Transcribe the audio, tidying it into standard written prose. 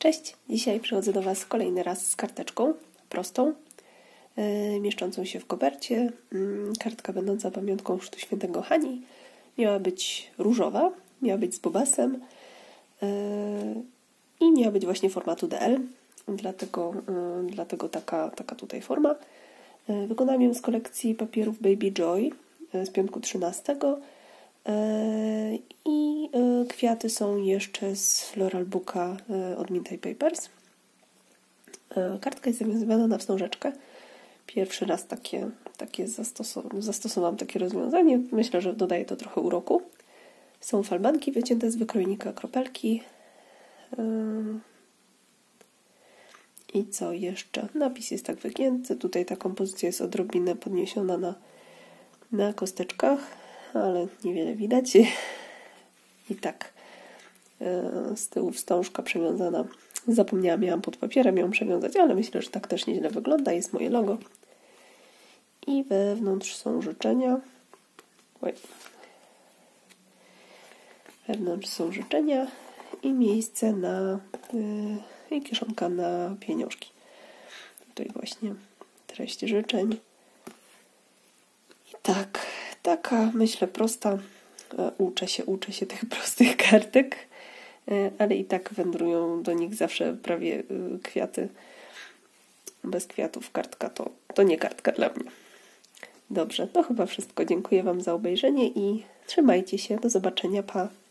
Cześć! Dzisiaj przychodzę do Was kolejny raz z karteczką prostą, mieszczącą się w kopercie. Kartka będąca pamiątką Chrztu Świętego Hani. Miała być różowa, miała być z bobasem i miała być właśnie formatu DL. Dlatego taka tutaj forma. Wykonałam ją z kolekcji papierów Baby Joy z piątku 13. I kwiaty są jeszcze z Floral Booka od Minty Papers. Kartka jest zawiązywana na wstążeczkę. Pierwszy raz zastosowałam takie rozwiązanie. Myślę, że dodaje to trochę uroku. Są falbanki wycięte z wykrojnika, kropelki. I co jeszcze? Napis jest tak wygięty. Tutaj ta kompozycja jest odrobinę podniesiona na kosteczkach, ale niewiele widać. I tak z tyłu wstążka przewiązana. Zapomniałam, miałam pod papierem ją przewiązać, ale myślę, że tak też nieźle wygląda. Jest moje logo. I wewnątrz są życzenia. Wewnątrz są życzenia i miejsce i kieszonka na pieniążki. Tutaj właśnie treść życzeń. I tak, taka myślę prosta. Uczę się tych prostych kartek, ale i tak wędrują do nich zawsze prawie kwiaty. Bez kwiatów kartka to nie kartka dla mnie. Dobrze, to chyba wszystko. Dziękuję Wam za obejrzenie i trzymajcie się. Do zobaczenia. Pa!